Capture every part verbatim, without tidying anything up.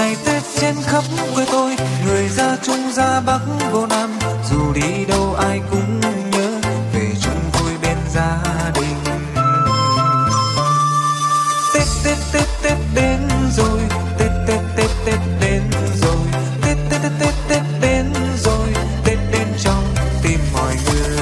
ngày Tết trên khắp quê tôi, người ra Trung ra Bắc vô Nam, dù đi đâu ai cũng nhớ về chung vui bên gia đình. Tết Tết Tết Tết đến rồi, Tết Tết Tết Tết đến rồi, Tết Tết Tết Tết Tết đến rồi, Tết đến trong tim mọi người.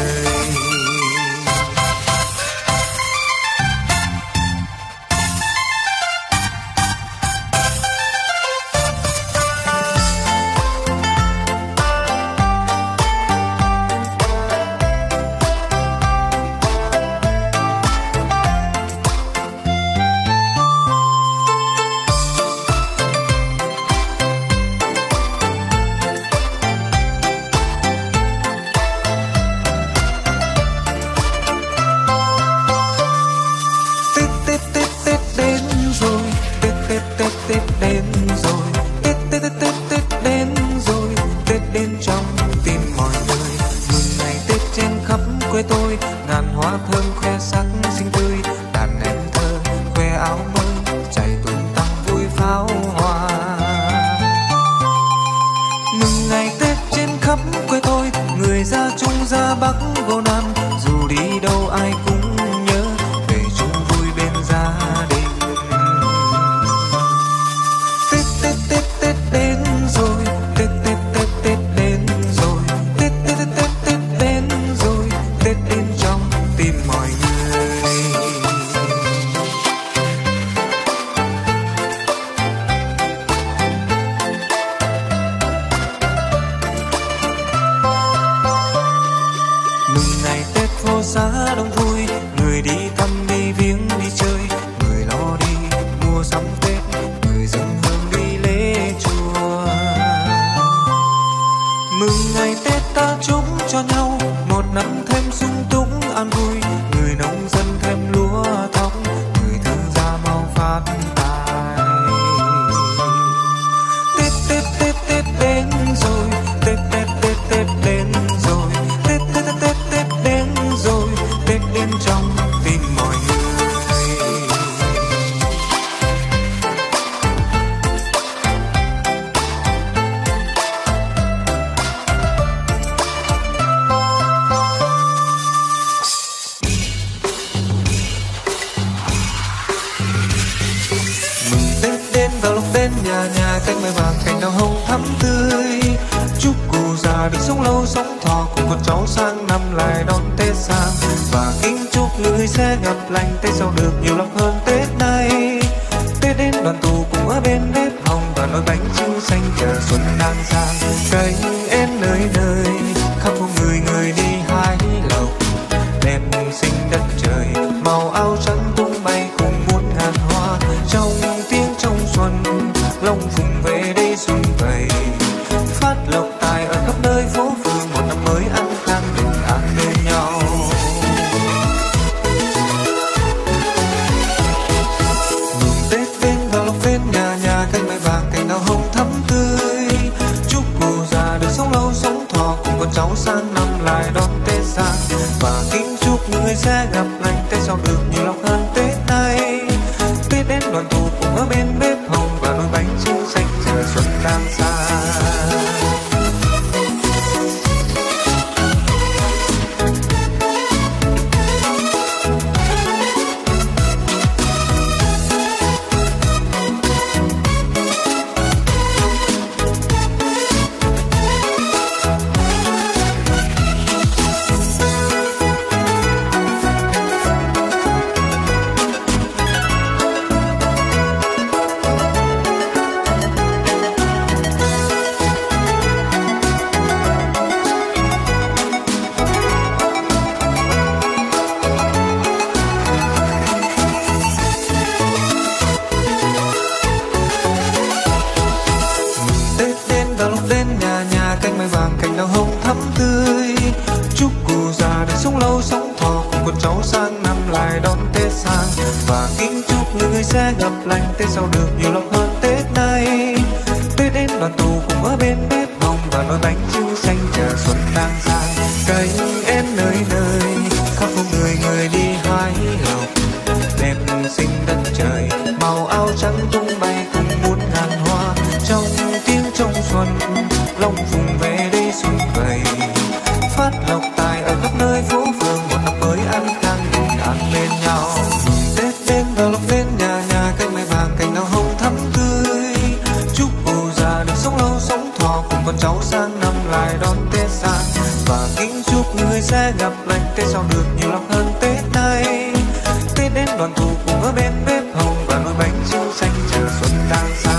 Xinh đất trời màu áo trắng tung bay cùng muôn ngàn hoa. trong tiếng trong xuân, long vùng về đây xuân vầy, phát lộc tài ở khắp nơi phố phường, một năm mới an khang bình an bên nhau. Mừng Tết đến vào lúc đến nhà nhà, cánh mai vàng cành đào hồng thắm tươi, chúc cụ già được sống lâu sống thọ, cùng con cháu sang năm lại đón Tết sang, và kính chúc người sẽ gặp lành Tết sau được nhiều lắm hơn Tết nay. Tết đến đoàn tụ cùng ở bên bếp hồng, và nồi bánh trưng xanh chờ xuân đang xa.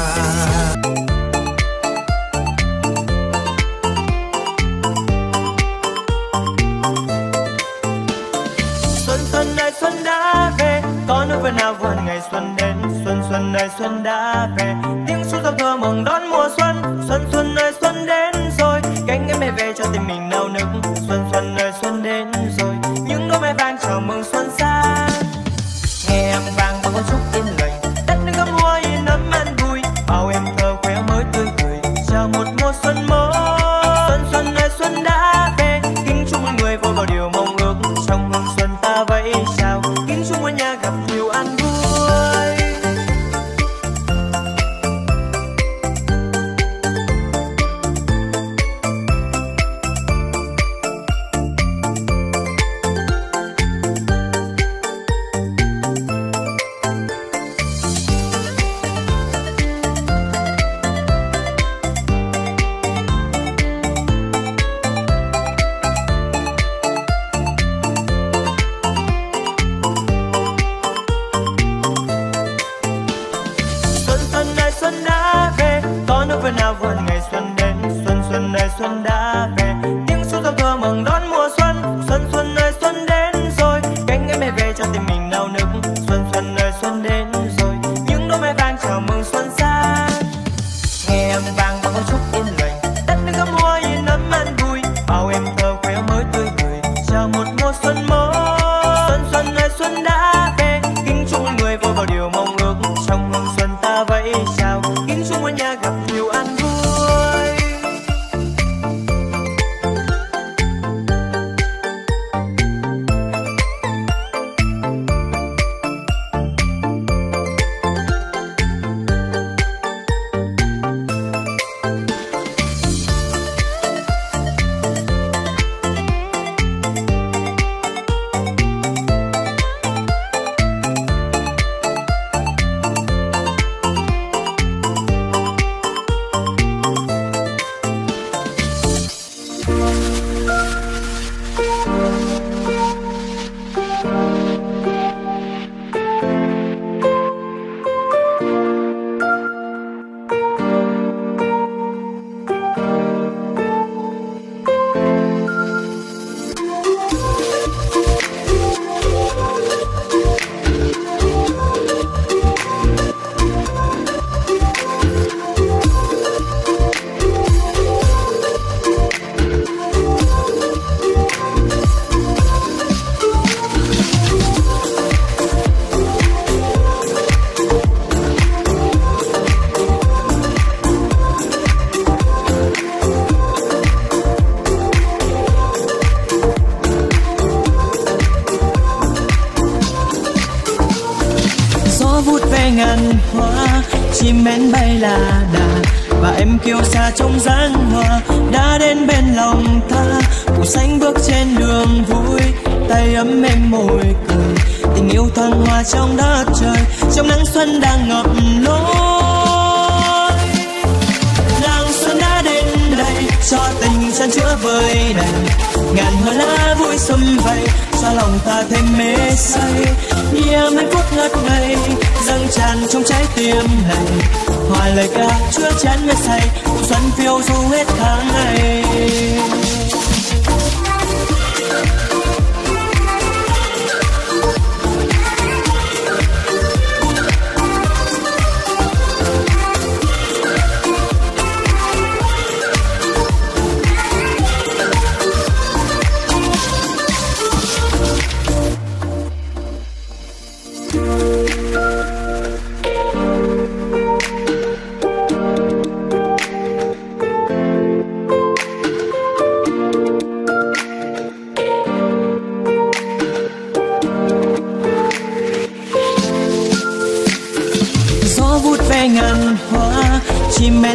Xuân xuân ơi xuân đã về, có nỗi vui nào vui ngày xuân đến. Xuân xuân ơi xuân đã về, tiếng suốt giao thừa mừng đón mùa xuân. Xuân xuân ơi xuân đến rồi, cánh em mẹ về cho tim mình nao nức. Xuân xuân ơi xuân đến rồi, những đôi mai vàng chào mừng xuân sang. Nghe em vang bao con chúc yên lành, đất nước gấm hoa yên ấm an vui, bao em thơ khỏe mới tươi cười, chào một mùa xuân mới. Xuân xuân ơi xuân đã về, kính chúc mọi người vui vào điều mong ước, trong hương xuân ta vẫy chào, kính chúc mọi nhà gặp nhiều an vui. Xuân đã về, có nỗi vui nào vui ngày xuân đến. Xuân xuân ơi xuân đã về, tiếng suốt giao thừa mừng đón mùa xuân. Xuân xuân ơi xuân đến rồi, cánh em mẹ về cho tim mình nao nức. Xuân xuân ơi xuân đến rồi, những đôi mai vàng chào mừng xuân sang. Nghe em vang bao con chúc yên lành, đất nước gấm hoa yên ấm an vui, bao em thơ khỏe mới tươi cười, chào một mùa xuân mới. Xuân xuân ơi xuân đã về, kính chúc mọi người vui vào điều mong ước, trong hương xuân ta vẫy chào, kính chúc mọi nhà gặp nhiều an vui. Ngàn hoa chim én bay là đà, và em kiêu xa trong dáng hoa đã đến bên lòng ta. Phủ xanh bước trên đường vui, tay ấm em môi cười, tình yêu thoáng hoa trong đất trời, trong nắng xuân đang ngập lối. Làng xuân đã đến đây cho tình chân chữa vơi đầy, ngàn hoa lá vui sum vầy cho lòng ta thêm mê say. Niềm hạnh phúc ngất ngây dâng tràn trong trái tim này, hòa lời ca chứa chan mê say, mùa xuân phiêu du hết tháng ngày.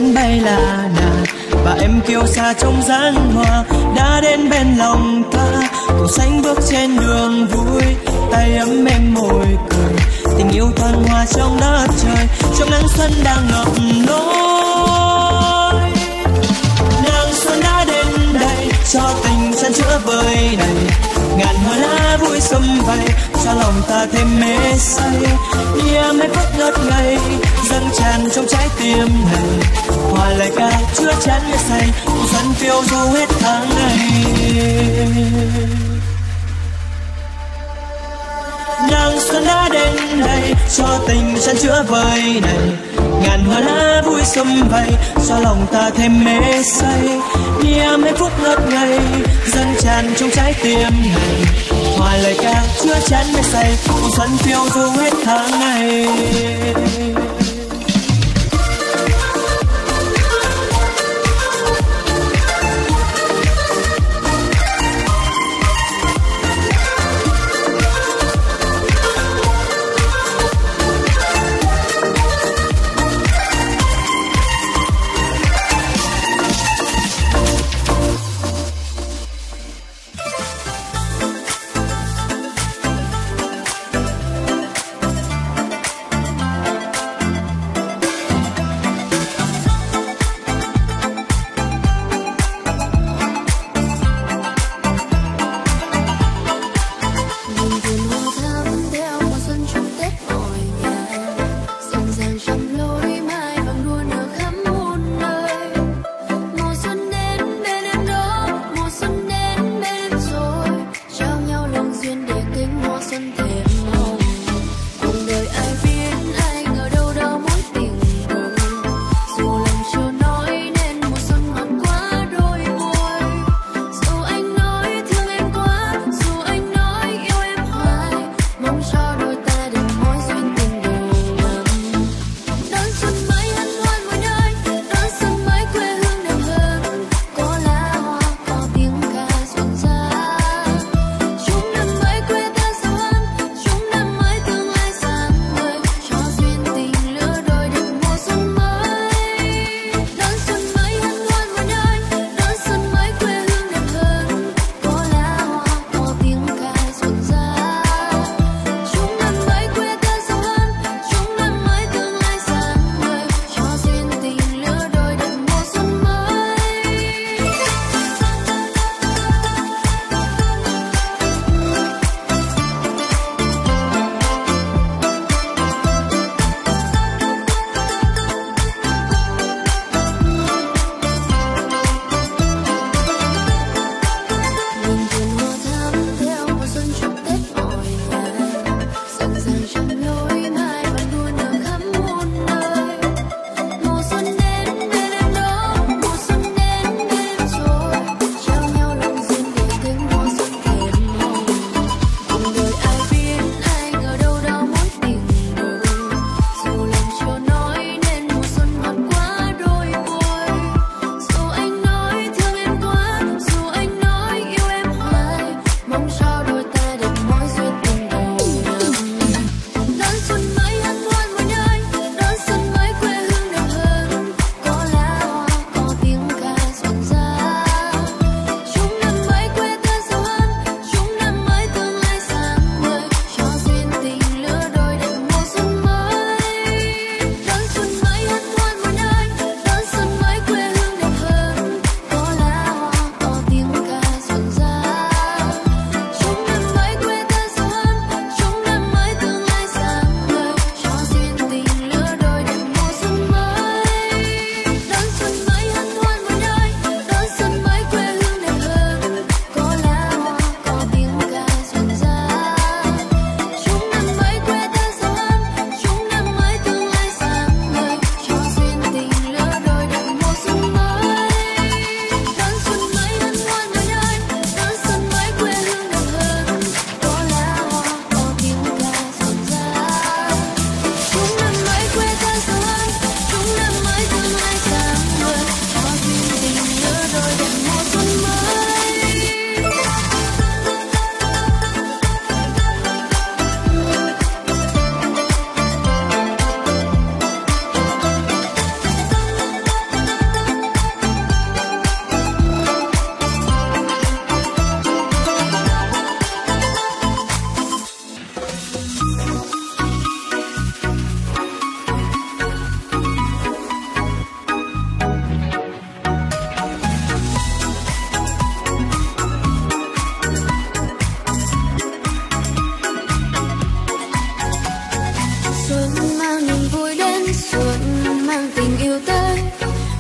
cánh bay là nàng và em kiêu sa trong gian hoa đã đến bên lòng ta. Cỏ xanh bước trên đường vui, tay ấm em môi cười, tình yêu thoăn hoa trong đất trời, trong nắng xuân đang ngập nỗi. Nàng xuân đã đến đây cho tình chan chữa vơi này, ngàn hoa lá vui sum vầy cho lòng ta thêm mê say. Nia mấy phút ngất ngây dâng tràn trong trái tim này, hòa lời ca chứa chán mê say, xuân phiêu du hết tháng ngày. Nàng xuân đã đến đây cho tình chan chữa vơi này, ngàn hoa lá vui sum vầy cho lòng ta thêm mê say. Nia mấy phút ngất ngây dâng tràn trong trái tim này, hòa lời ca chứa chán mê say, xuân phiêu du hết tháng ngày.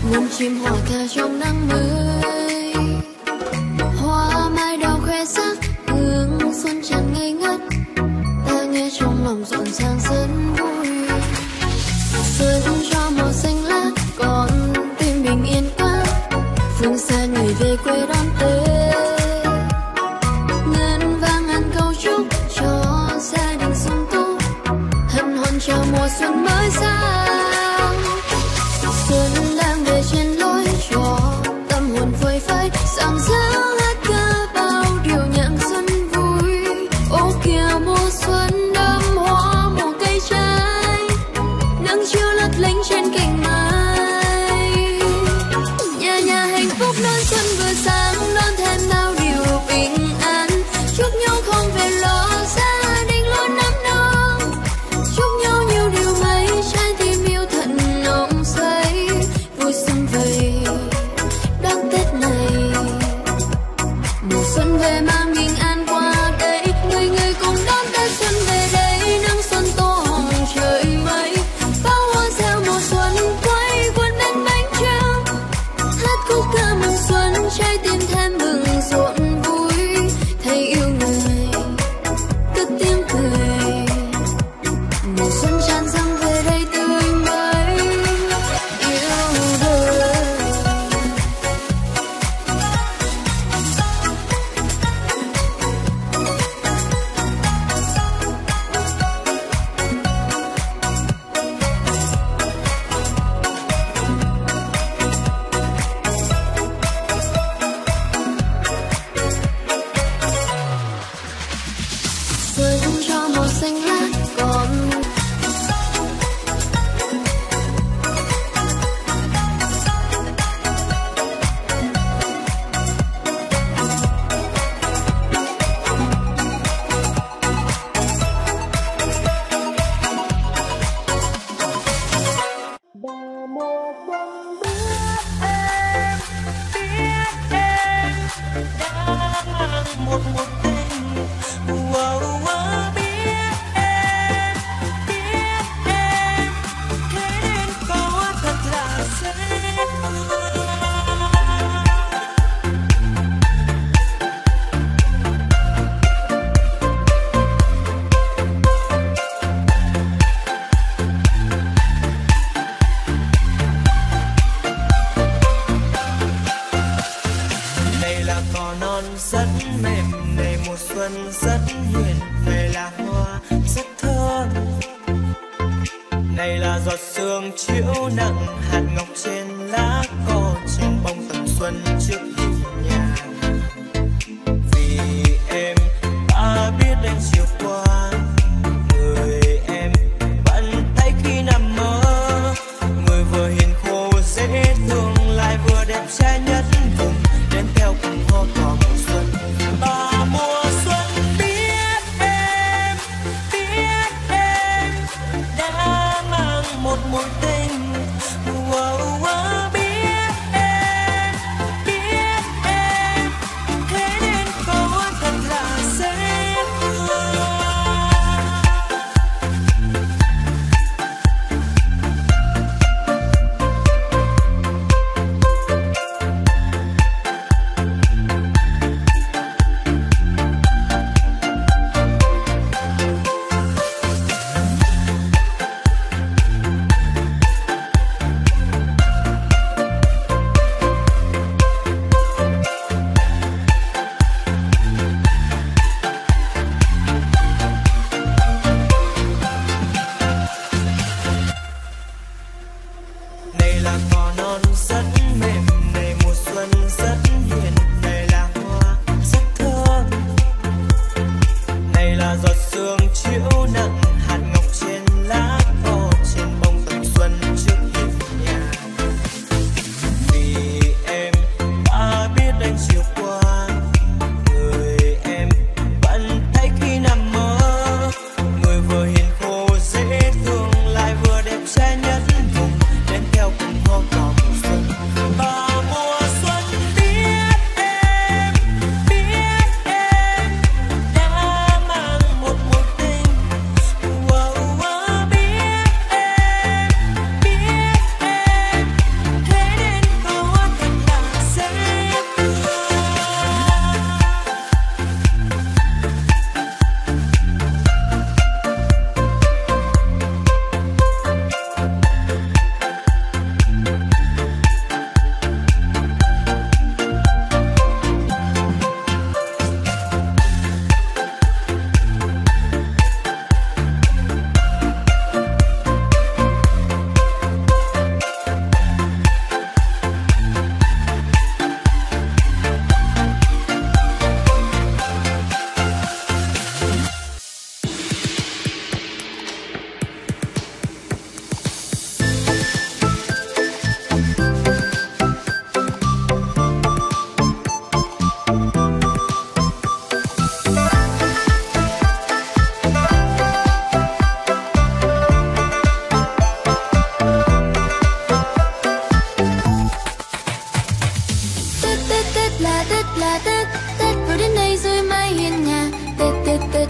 muôn chim hòa ca trong nắng mới, hoa mai đào khoe sắc hương xuân tràn ngây ngất, ta nghe trong lòng rộn ràng rất vui. Xuân cho màu xanh lá còn tim bình yên quá, phương xa người về quê đón Tết, ngân vang ngàn câu chúc cho gia đình sum túc, hân hoan chào mùa xuân mới sang. Xuân đang về trên lối cho tâm hồn phơi phới, rạng rỡ hát ca bao điều nhạc xuân vui. Ô kìa mùa xuân đơm hoa mùa cây trái, nắng chiều lất lánh trên cành mai. Nhà nhà hạnh phúc đón xuân vừa sáng, đón thêm bao điều bình an, chúc nhau không về lo gia đình luôn ấm no, chúc nhau nhiều điều may trái tim yêu thật nồng say. Vui xuân về đón Tết này, mùa xuân về mang bình an qua đây, người người cùng đón Tết xuân về đây. Nắng xuân tô hồng trời mây, pháo hoa reo mùa xuân quay quần bên bánh trưng, hát khúc ca mừng xuân trái tim thêm bừng rộn vui. Thấy yêu người cất tiếng cười, mùa xuân tràn dâng về đây tươi mới yêu đời. Xuân cho màu xanh lá còn một một tình. Wow, wow, biết em, biết em, thế nên có thật là dễ. Này là cỏ non rất mềm, này mùa xuân rất hiền, này là hoa rất thơm, này là giọt sương chiếu nặng hạt ngọc trên lá cỏ, trên bông tầm xuân trước hiên nhà. Vì em đã biết đến chiều qua, người em vẫn thấy khi nằm mơ, người vừa hiền khô dễ thương lại vừa đẹp trai nhất vùng, đến theo cùng hoa cỏ mùa xuân. Ba mùa xuân biết em, biết em đã mang một mối tình. Wow, wow, biết em, biết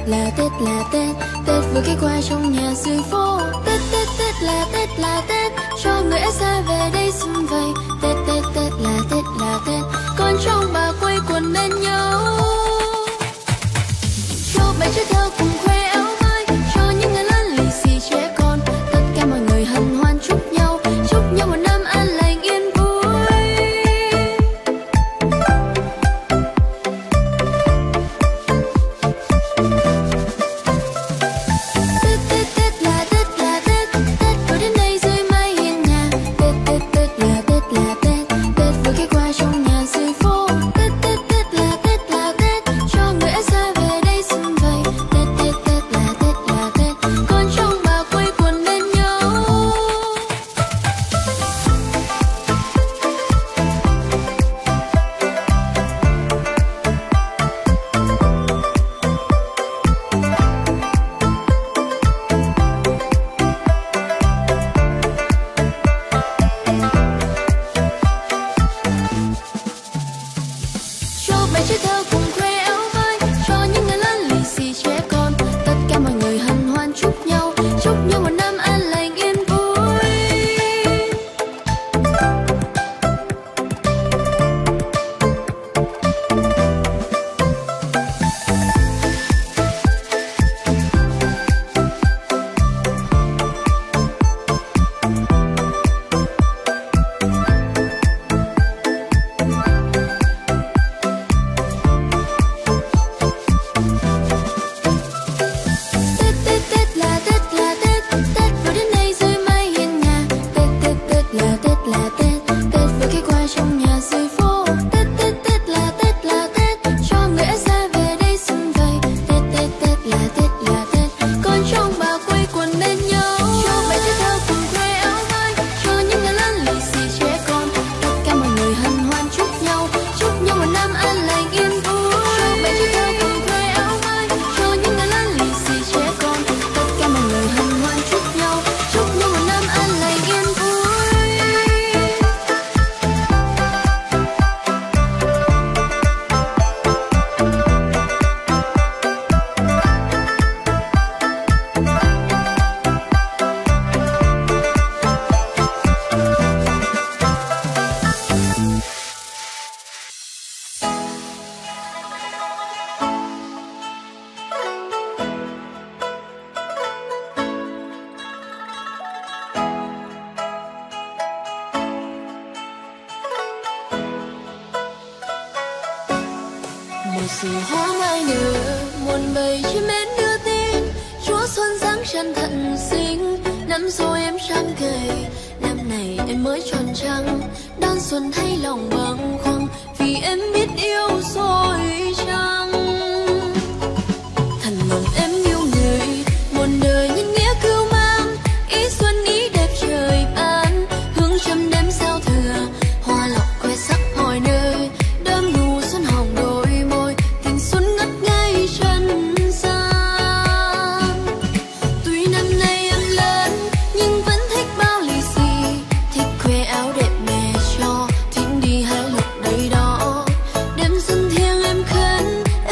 là Tết là Tết, Tết vừa ghé qua trong nhà dưới phố. Tết Tết Tết là Tết là Tết, cho người ấy xa về đây xum vầy. Tết Tết Tết là Tết là Tết, con trong bà quây quần bên nhau. Cho bé chơi thơ cùng khoe áo mới, cho những người lớn lì xì trẻ con. Tất cả mọi người hân hoan chúc nhau, chúc nhau một năm an lành yên vui. Tết Tết Tết là Tết là Tết, Tết vừa đến đây dưới mái hiên nhà. Tết Tết Tết là Tết là Tết, Tết vừa ghé qua trong nhà dưới phố. Tết Tết Tết là Tết là Tết, cho người ấy xa về đây xum vầy. Tết Tết Tết là Tết là Tết, con trong bà quây quần bên nhau. Cho bé chơi thơ cùng khoe áo mới, cho những người lớn lì xì trẻ con. Tất cả mọi người hân hoan chúc nhau, chúc nhau một năm an lành yên vui. Tết Tết Tết là Tết là Tết, Tết vừa đến đây dưới mái hiên nhà. Tết Tết Tết là Tết là Tết, Tết vừa ghé qua trong nhà dưới phố. Tết Tết Tết là Tết là Tết, cho người ấy xa về đây xum vầy. Tết Tết Tết là Tết là Tết, con trong bà quây quần bên nhau. Cho bé chơi thơ cùng khoe áo mới, cho những người lớn lì xì trẻ con. Tất cả mọi người hân hoan chúc nhau, chúc nhau một năm an lành yên vui. Cho bé chơi thơ cùng khoe áo mới, cho những người lớn lì xì trẻ con. Tất cả mọi người hân hoan chúc nhau, chúc nhau một năm an lành yên vui. Một sự hoa mai nở, muôn bầy chim én đưa tin. Chúa xuân giáng chân thận sinh, năm rồi em trăng cười, năm này em mới tròn trăng. Đón xuân thay lòng bâng khuâng, vì em biết yêu rồi chăng. Thần lòng em yêu người, muôn đời nhân nghĩa cưu mang. Ý xuân ý đẹp trời ban, hương trầm đêm giao thừa. Hoa lộc khoe sắc mọi nơi, đơm nụ xuân hồng đôi môi. Tình xuân ngất ngây chân gian. Tuy năm nay em lớn, nhưng vẫn thích bao lì xì. Thích khoe áo đẹp mẹ cho, thích đi hái lộc đầy đó. Đêm xuân thiêng em khấn,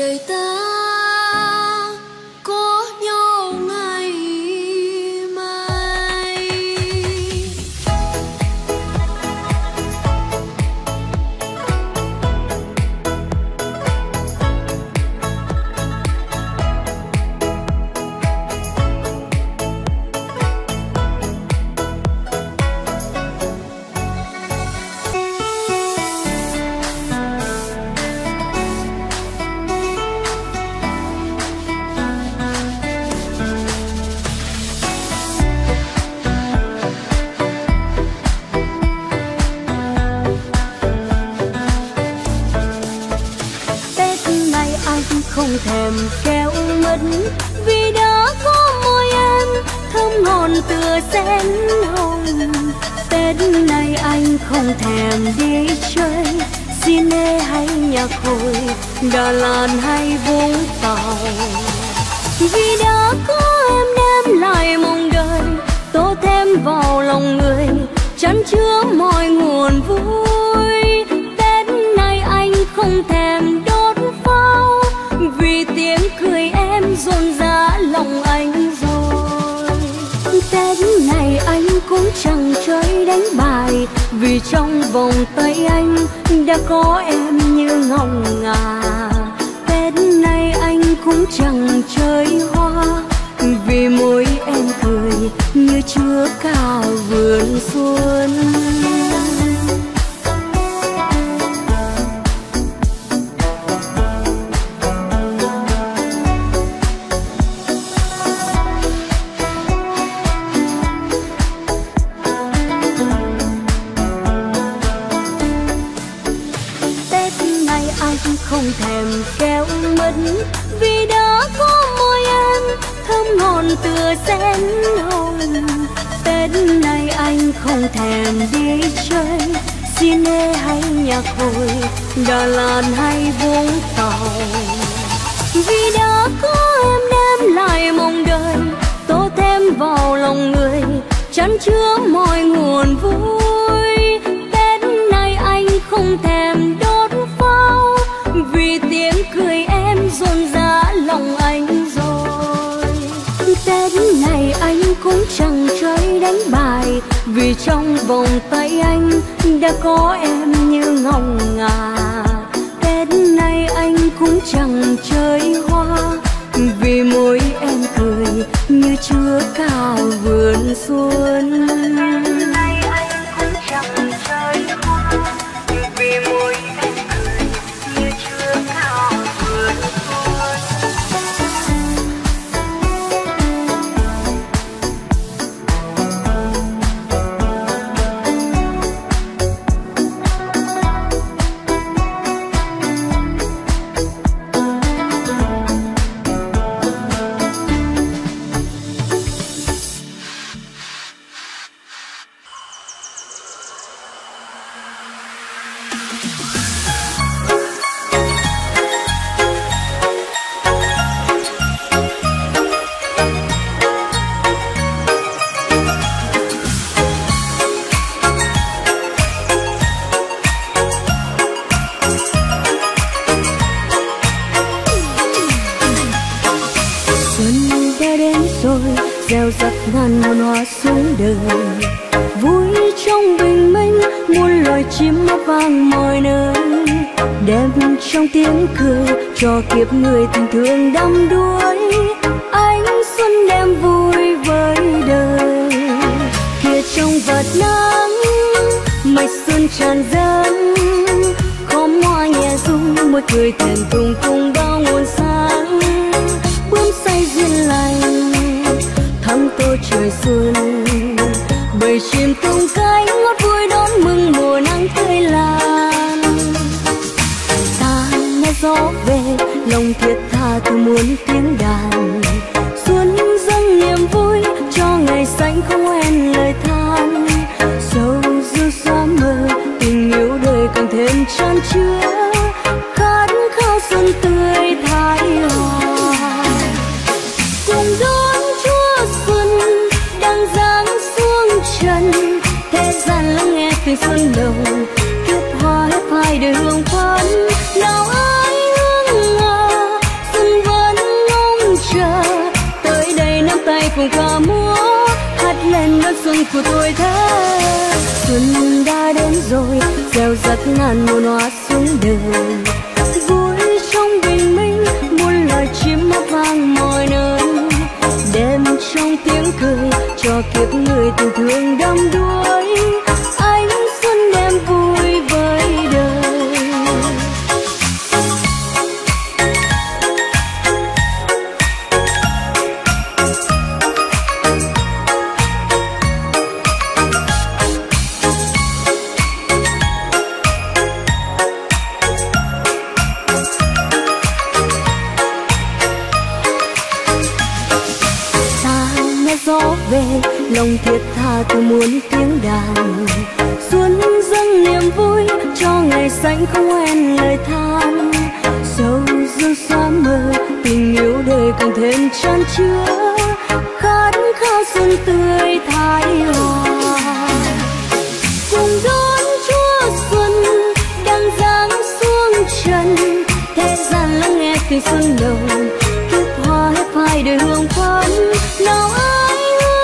đời ta có nhau ngày mai. Không thèm kéo mất vì đã có môi em thơm ngon tựa sen hồng. Tết này anh không thèm đi chơi cine hay nhạc hội, Đà Lạt hay Vũng Tàu, vì đã có em đem lại mong đời, tô thêm vào lòng người chan chứa mọi nguồn vui. Tết này anh không thèm đốt pháo vì tiếng cười em rộn rã lòng anh rồi. Tết này anh cũng chẳng chơi đánh bài vì trong vòng tay anh đã có em như ngọc ngà. Tết này anh cũng chẳng chơi hoa vì môi em cười như chứa cả vườn xuân. Không thèm kéo mất vì đã có môi em thơm ngon tựa sen hồng. Tết này anh không thèm đi chơi cine hay nhạc hội, Đà Lạt hay Vũng Tàu, vì đã có em đem lại mong đời, tô thêm vào lòng người chan chứa mọi nguồn vui. Tết này anh không thèm đốt pháo vì tiếng cười em rộn rã lòng anh rồi. Tết này anh cũng chẳng chơi đánh bài vì trong vòng tay anh đã có em như ngọc ngà. Tết này anh cũng chẳng chơi hoa vì môi em cười như chứa cả vườn xuân. Tết này anh cũng chẳng chơi hoa vì môi em cười như chứa cả vườn xuân. Gieo rắc ngàn muôn hoa xuống đời, vui trong bình minh muôn loài chim hót vang mọi nơi, đem trong tiếng cười cho kiếp người tình thương đắm đuối. Ánh xuân đem vui với đời, kia trong vạt nắng mây xuân tràn dâng, khóm hoa nhẹ rung môi cười thẹn thùng cùng bao nguồn sáng. Bướm say duyên lành thắm tô trời xuân, bầy chim tung cánh ngót vui đón mừng mùa nắng tươi lan. Ta nghe gió về lòng thiết tha từ muôn tiếng đàn, xuân dâng niềm vui cho ngày xanh không hẹn lời than. Sầu dư xóa mơ tình yêu đời càng thêm chan chứa, khát khao xuân tươi thái hòa. Cùng đón Chúa xuân đang giáng xuống trần, thế gian lắng nghe tiếng xuân đầu, kiếp hoa hết phai đời hương phấn. Nào ai hương ngờ xuân của tuổi thơ. Xuân đã đến rồi, gieo rắc ngàn muôn hoa xuống đời. Vui trong bình minh, muôn loài chim hót vang mọi nơi. Đêm trong tiếng cười, cho kiếp người tình thương đắm đuối. Ánh xuân đem vui với đời. Lòng thiết tha từ muôn tiếng đàn. Xuân dâng niềm vui cho ngày xanh không quen lời than. Sầu dương xóa mờ, tình yêu đời càng thêm chan chứa. Khát khao xuân tươi thái hòa. Cùng đón Chúa Xuân đang giáng xuống trần. Thế gian lắng nghe tiếng xuân đầu, kiếp hoa hết phai đời hương phấn. Nào ai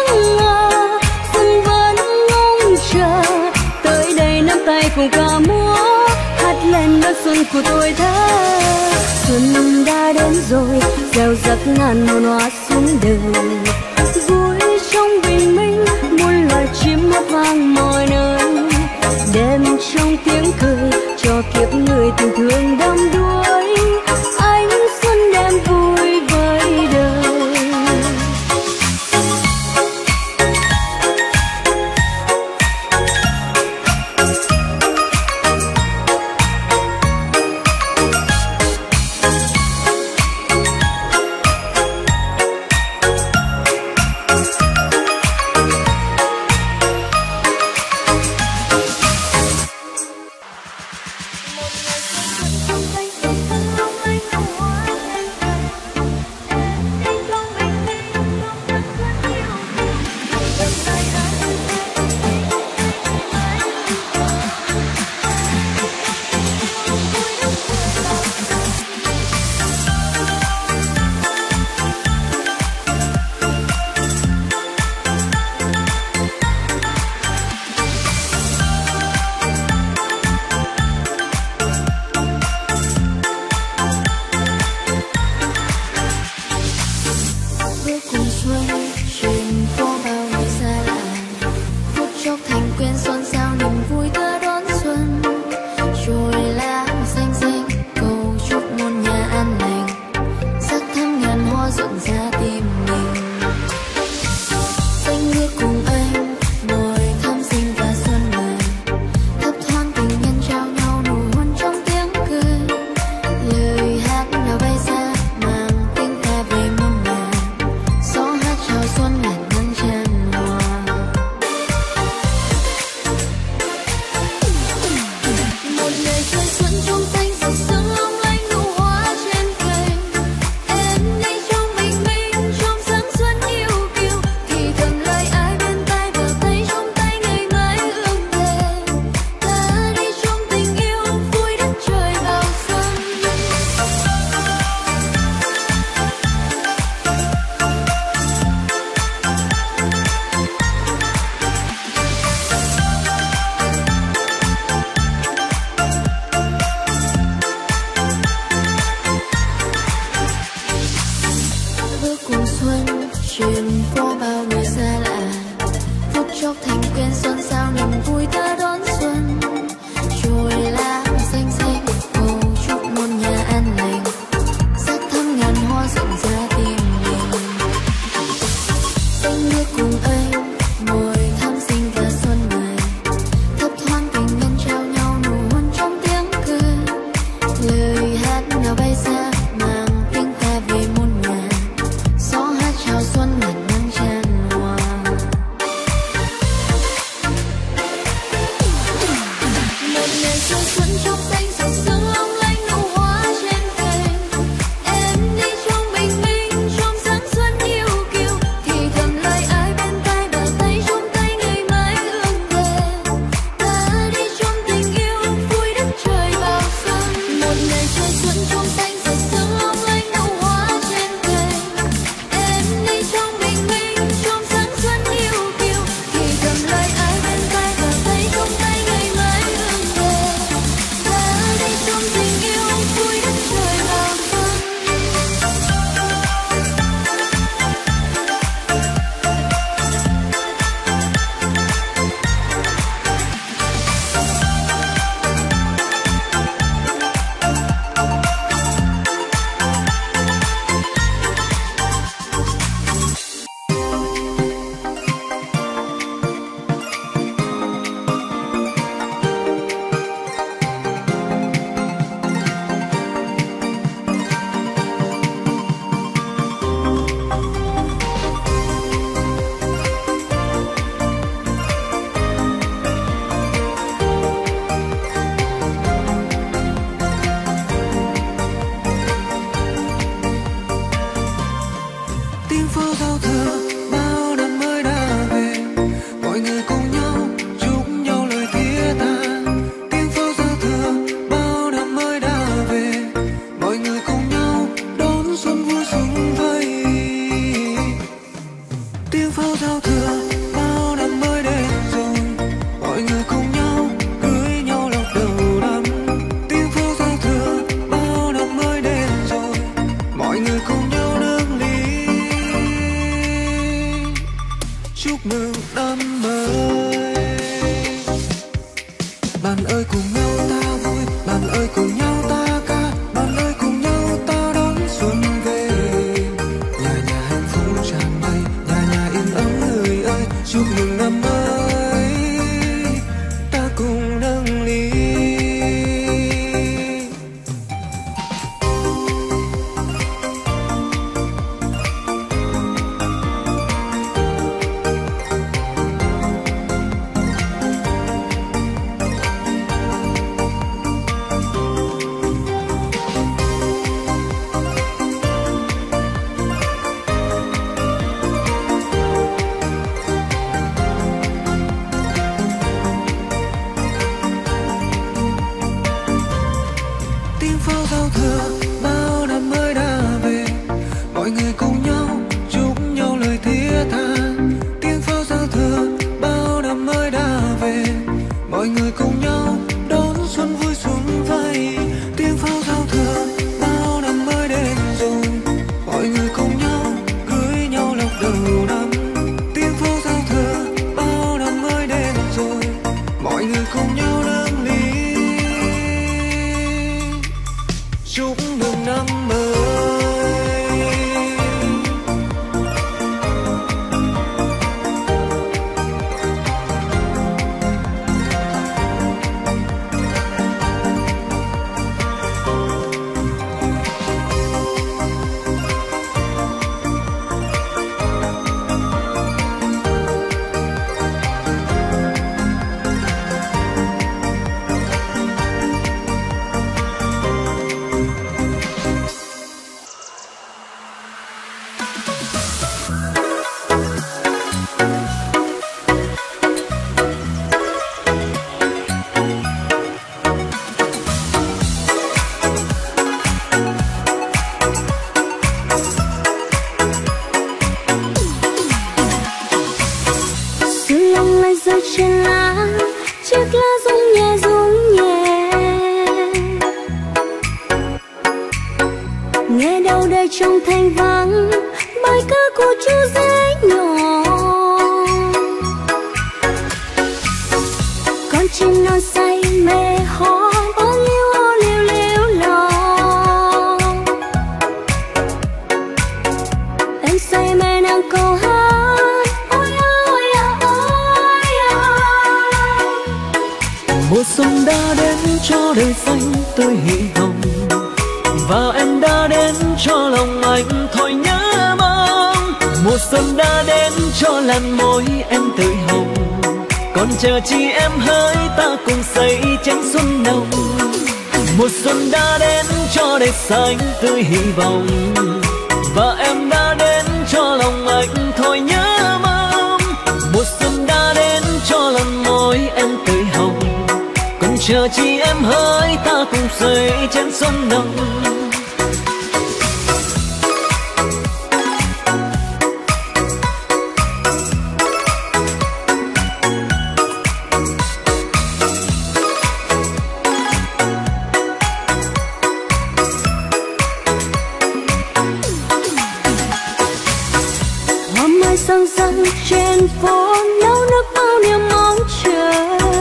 tới đây nắm tay cùng ca múa, hát lên đón xuân của tuổi thơ. Xuân đã đến rồi, gieo rắc ngàn muôn hoa xuống đời. Vui trong bình minh, muôn loài chim hót vang mọi nơi. Đêm trong tiếng cười, cho kiếp người tình thương đắm đuối. Ánh xuân đem vui với đời. Xuân ngàn nắng chúc mừng năm mới ta cùng nâng ly. Chờ chi em hỡi ta cùng xây chén xuân nồng. Mùa xuân đã đến cho đời xanh tươi hy vọng, và em đã đến cho lòng anh thôi nhớ mong. Mùa xuân đã đến cho lần môi em tươi hồng, còn chờ chi em hỡi ta cùng xây chén xuân nồng. Trên phố nấu nước bao niềm mong chờ,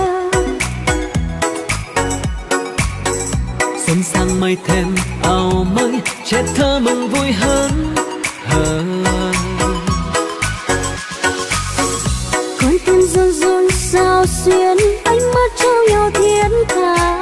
xuân sang mây thêm áo mới trẻ thơ mừng vui hơn hờ. con tim run run sao xuyên ánh mắt trao nhau thiên tha.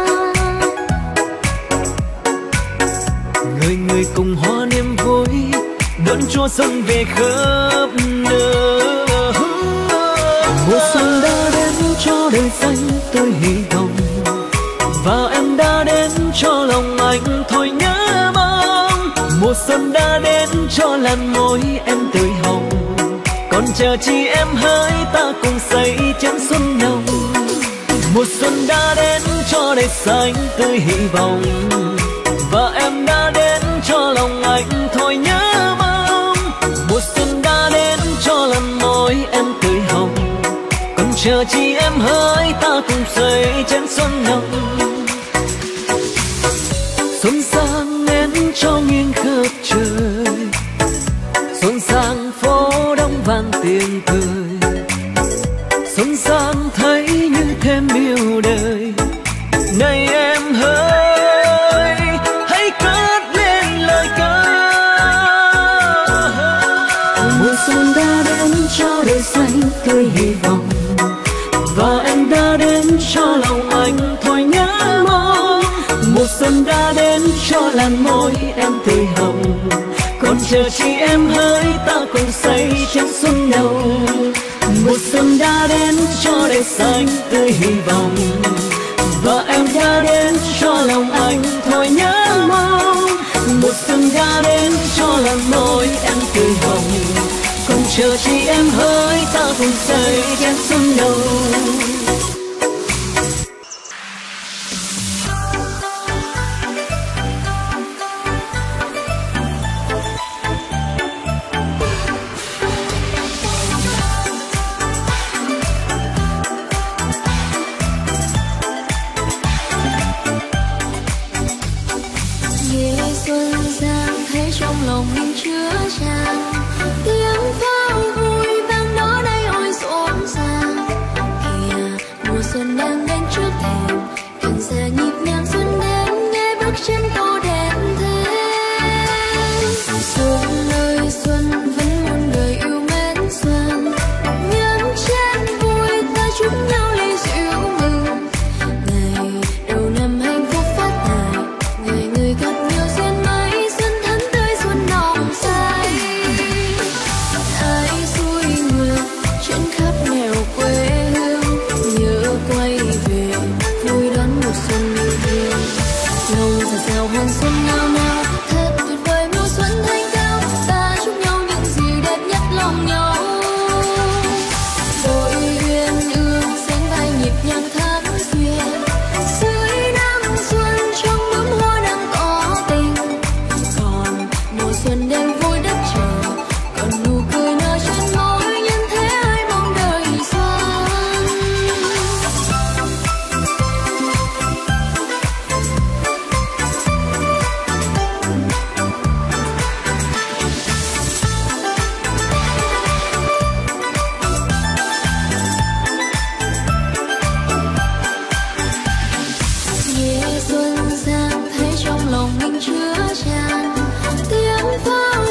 Người người cùng hoa niềm vui đón Chúa xuân về khắp nơi. Mùa xuân đã đến cho đời xanh tươi hy vọng, và em đã đến cho lòng anh thôi nhớ mong. Mùa xuân đã đến cho làn môi em tươi hồng, còn chờ chi em hỡi ta cùng xây chén xuân nồng. Mùa xuân đã đến cho đời xanh tươi hy vọng, và em đã đến cho lòng anh thôi nhớ mong. Mùa xuân đã đến cho lần môi em tươi hồng, còn chờ chi em hỡi ta cùng xây chén xuân nồng. Xuân sang nén cho nghiêng khắp trời, xuân sang phố đông vang tiếng cười. Xuân sang thấy như thêm yêu đời, này em hỡi hãy cất lên lời ca. Mùa xuân đã đến cho đời đôi xanh tươi hy vọng, và em đã đến cho lòng anh thôi nhớ mong. Mùa xuân đã đến cho làn môi em tươi hồng, còn chờ chi em hỡi ta cùng say trên xuân đầu. Mùa xuân đã đến cho đời xanh tươi hy vọng, và em đã đến cho lòng anh thôi nhớ mong. Mùa xuân đã đến cho làn môi em tươi hồng, còn chờ chi em hỡi ta cùng say trên xuân đầu. Xuân sang thấy trong lòng mình chứa tràn tiếng pháo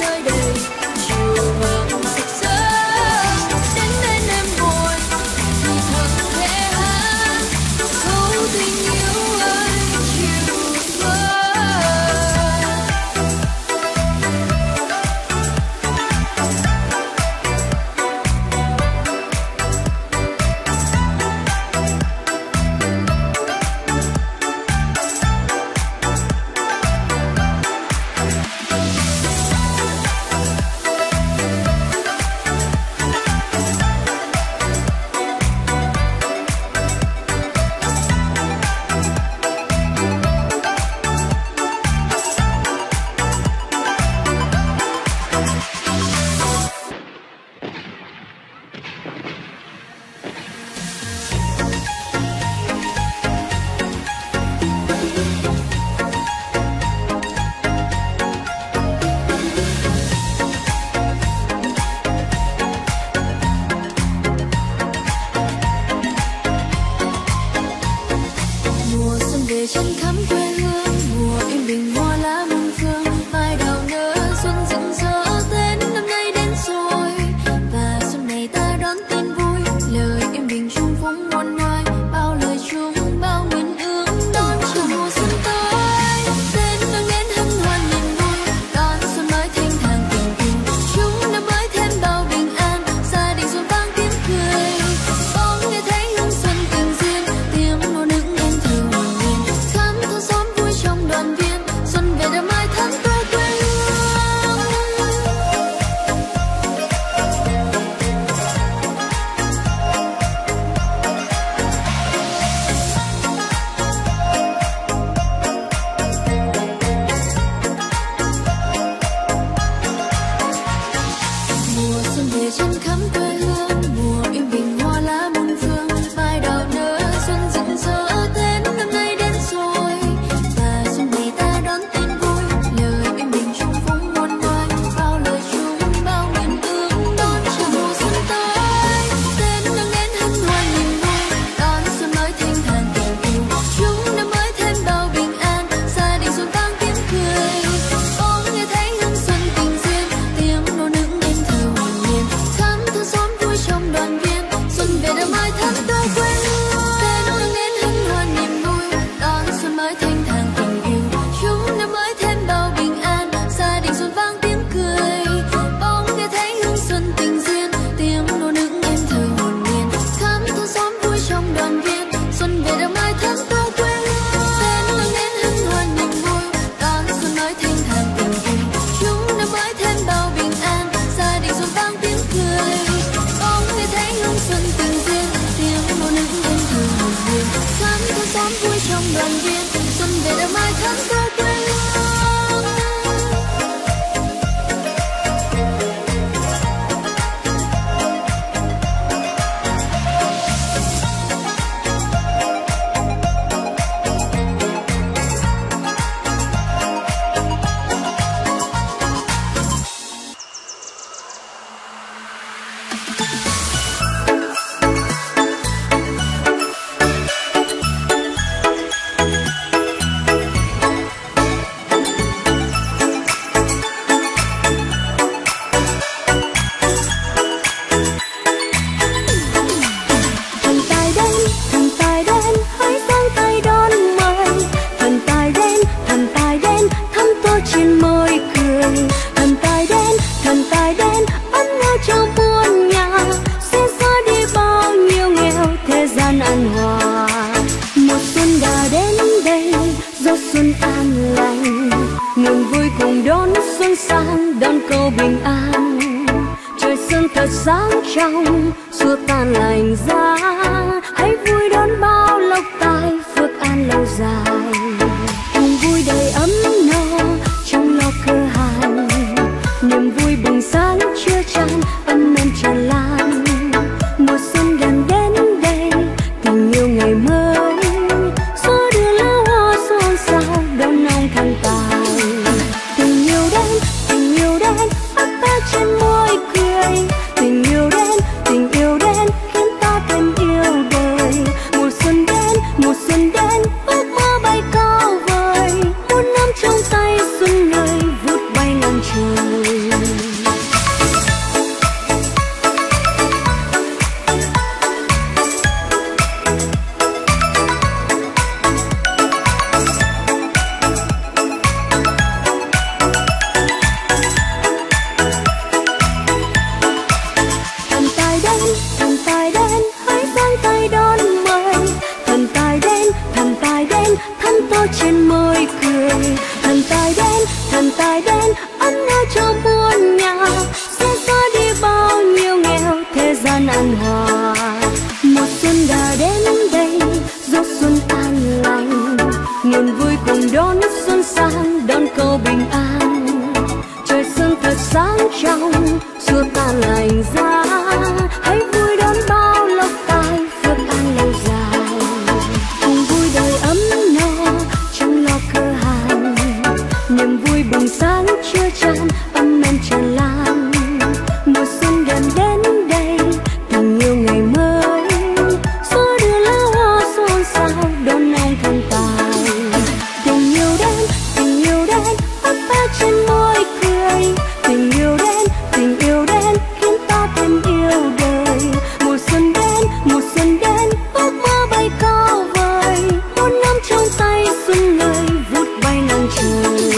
rơi đầy chiều vàng rực rỡ. Đến bên em ngồi thì thầm khẽ hát câu tình yêu ơi chiều vơi. Mùa xuân về trên khắp quê hương, mùa yên bình hoa lá muôn phương, mai đào nở xuân rực rỡ. Tết năm nay đến rồi và xuân này ta đón tin vui, lời yên bình chung phúng muôn ngoài, bao lời chung bao nguyện ước đón chờ mùa xuân tới. Tết đang đến hân hoan niềm vui, đón xuân mới thanh thản tình yêu, chúc năm mới thêm bao bình an, gia đình xuân vang tiếng cười. Bỗng nghe thấy hương xuân tình duyên, tiếng nô nức em thơ hồn nhiên, khắp thôn xóm vui trong đoàn viên, xuân về đã mai tháng tư quê hương. Mùa xuân về trên khắp quê hương, mùa yên bình hoa lá muôn phương, mai đào nở xuân rực rỡ. Tết năm nay đến rồi và xuân này ta đón tin vui, lời yên bình chung phúng muôn ngoài, bao lời chung bao nguyện ước đón chờ mùa xuân tới. Tết đang đến hân hoan niềm vui, đón xuân mới thanh thản tình yêu, chúc năm mới thêm bao bình an, gia đình xuân vang tiếng cười. Bỗng nghe thấy hương xuân tình duyên, tiếng nô nức em thơ hồn nhiên, khắp thôn xóm vui trong đoàn viên, xuân về đã mai tháng tư quê hương. Tết đang đến hân hoan niềm vui, đón xuân mới thanh thản tình yêu, chúc năm mới thêm bao bình an, gia đình xuân vang tiếng cười. Bỗng nghe thấy hương xuân tình duyên, tiếng nô nức em thơ hồn nhiên, khắp thôn xóm vui trong đoàn viên, xuân về đã mai tháng tư quê hương. Tết đang đến hân hoan niềm vui, đón xuân mới thanh thản tình yêu, chúc năm mới thêm bao bình an, gia đình xuân vang tiếng cười. Bỗng nghe thấy hương xuân tình duyên, tiếng nô nức em thơ hồn nhiên, khắp thôn xóm vui trong đoàn viên, xuân về đã mai tháng tư quê hương. Thần tài đến, thần tài đến, hãy giang tay đón mời. Thần tài đến, thần tài đến, thắm tô trên môi cười. Thần tài đến, thần tài đến, ấm nhau trong muôn nhà, sẽ xóa đi bao nhiêu nghèo thế gian an hòa. Mùa xuân đã đến đây, gió xuân an lành, niềm vui cùng đón xuân sang, đón câu bình an. Trời xuân thật sáng trong, xua tan lành giá, hãy vui đón bao lộc tài, phước an lâu dài. Cùng vui đầy ấm no trong lo cơ hàn, niềm vui bừng sáng chứa chan, ấm êm tràn lan. Mùa xuân gần đến đây, tình yêu ngày mới, gió đưa lá hoa xôn xao đón nồng thần tài. Tình yêu đến, tình yêu đến, ấp ta trên môi cười. Tình yêu đến, tình yêu đến, khiến ta thêm yêu đời. Mùa xuân đến, mùa xuân đến, ước mơ bay cao vời, muôn năm trong tay xuân người vút bay ngang trời. sáng trong xua tan lạnh giá. Hãy vui đón bao lộc tài phước an lâu dài, cùng vui đời ấm no chẳng lo cơ hàn. Niềm vui bừng sáng chưa chan ấm em tràn lan. Mùa xuân gần đến đây tình yêu ngày mới, gió đưa lá hoa xôn xao đón ông thần tài. Tình yêu đến tình yêu đến ấp áp trên môi cười. Tình yêu đến tình yêu đến khiến ta thêm yêu đời. Mùa xuân đến mùa xuân đến ước mơ bay cao vời. Một năm trong tay xuân người vút bay ngang trời.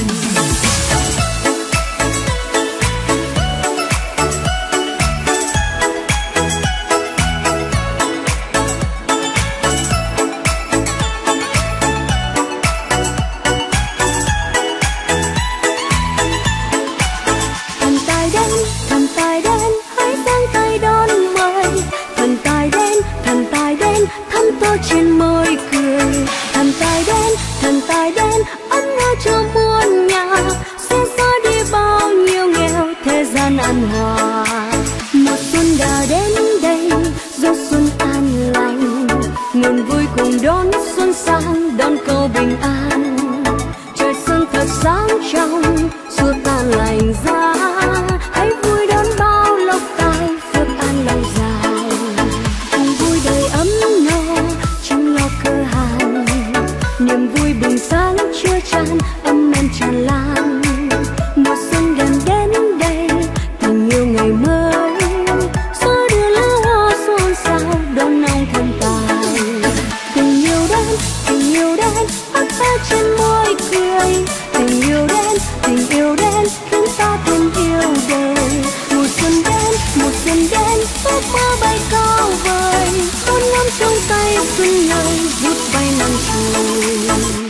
Thần tài đến thần tài đến hãy giang tay đón mời. Thần tài đến thần tài đến thắm tô trên môi cười. Thần tài đến thần tài đến ấm no cho muôn nhà, sẽ xóa đi bao nhiêu nghèo thế gian an hòa. Mùa xuân đã đến đây gió xuân an lành, nguồn vui cùng đón xuân sang đón câu bình an. Trời xuân thật sáng trong xua tan lạnh giá. Hãy vui đón bao lộc tài phước an lâu dài, cùng vui đời ấm no chẳng lo cơ hàn. Niềm vui bừng sáng chưa chan ấm em tràn lan. Mùa xuân gần đến đây tình yêu ngày mới, gió đưa lá hoa xôn xao đón ông thần tài. Tình yêu đến tình yêu đến ấp áp trên môi cười. Tình yêu đến tình yêu đến khiến ta thêm yêu đời. Mùa xuân đến mùa xuân đến ước mơ bay cao vời. Con ngắm trong tay xuân người vút bay ngang trời.